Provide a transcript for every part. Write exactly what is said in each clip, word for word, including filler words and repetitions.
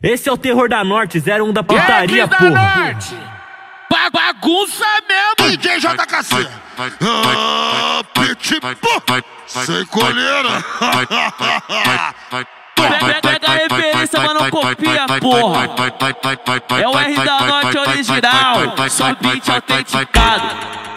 Esse é o terror da Norte, zero um da putaria, é porra. Ba bagunça mesmo. D J J K C. Ah, pitbull. Sem coleira. Pega, pega a referência, mas não copia, porra. É o R da Norte original, só beat autenticado.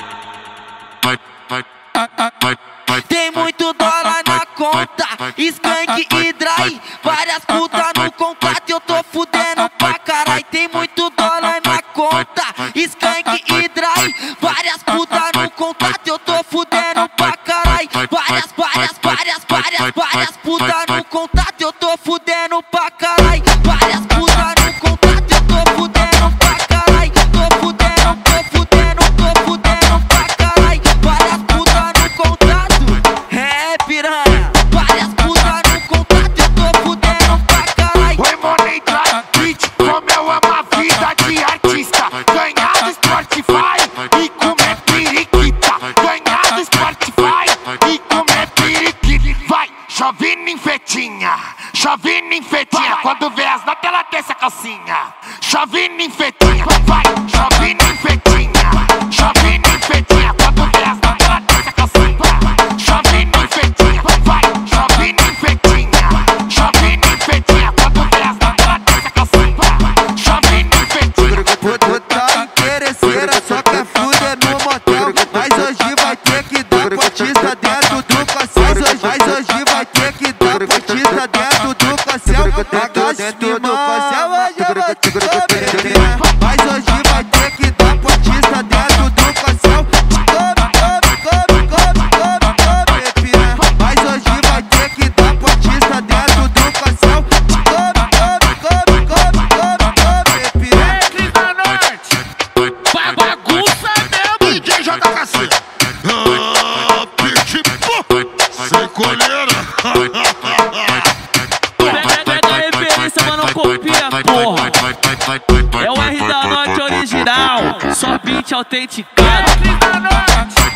Tem muito dólar na conta, Skank e Dry, várias putas no contato, eu tô fudendo pra carai. Tem muito dólar na conta, Skank e Dry, várias putas no contato, eu tô fudendo pra carai. Várias, várias, várias, várias, várias putas no contato, eu tô fudendo pra carai. Várias putas no contato, eu tô fudendo pra carai. Tô fudendo, tô fudendo, tô fudendo pra carai. Várias putas no contato, é piranha. Várias putas no contato, eu tô fudendo pra carai. Oi, Money Drive Beat, como eu amo a vida de artista. Ganhar do Spotify e comer periquita. Ganhar do Spotify e comer periquita. Vai, chovendo em fetinha, chovendo em fetinha. Quando vê as notas ela desce a calcinha. Chovendo em fetinha, vai, chovendo em fetinha, chovendo em fetinha. Quando vê as notas ela desce a calcinha. Chovendo em fetinha, vai, chovendo em fetinha, chovendo em fetinha. Quando vê as notas ela desce a calcinha. Chovendo em fetinha. Tu tá interesseira, só quer fuder no motel. Mas hoje vai ter que dar potista dentro do cancel. Mas hoje vai ter que dar potista dentro do cancel. Dentro do cancel, hoje eu vou te comer. Mas hoje vai ter que dar potista dentro do cancel. Come, come, come, come, come, come, piranha. Mas hoje vai ter que dar potista dentro do cancel. Come, come, come, come, come, come, piranha. Regras da Norte, ba bagunça mesmo. D J J K C. Ah, pitbull. Sem coleira. Pega, pega a referência, mas não copia, porra. É o R da Norte original, só beat autenticado. Regras da Norte.